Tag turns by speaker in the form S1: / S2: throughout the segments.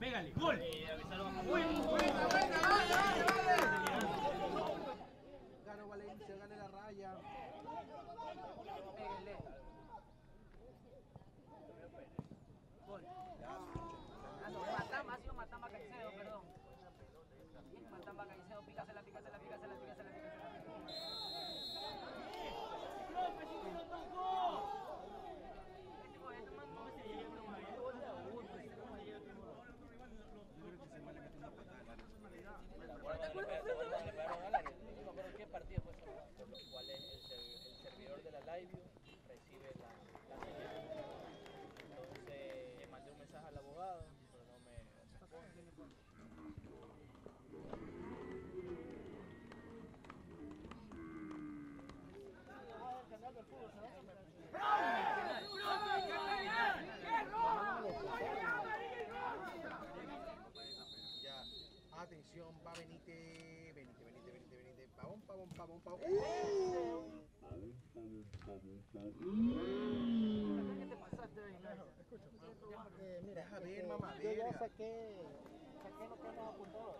S1: Pégale, gol.
S2: Ganó Valencia, gane la raya.
S3: Pégale. Gol. Ah, no, Matamba, ha sido Matamba Caicedo, perdón. Matamba Caicedo, pícasela.
S4: No me acuerdo qué partido fue, por lo cual el servidor de la live recibe la señal. Entonces le mandé un mensaje al abogado, pero no me responde.
S2: Ya, atención, va Benítez. Pavón.
S3: ¿Qué te pasaste ahí?
S2: Mira, deja ver, mamá,
S5: Yo ya
S2: verga.
S5: saqué lo que hemos apuntado.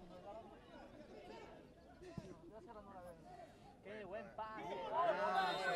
S3: Qué buen pase.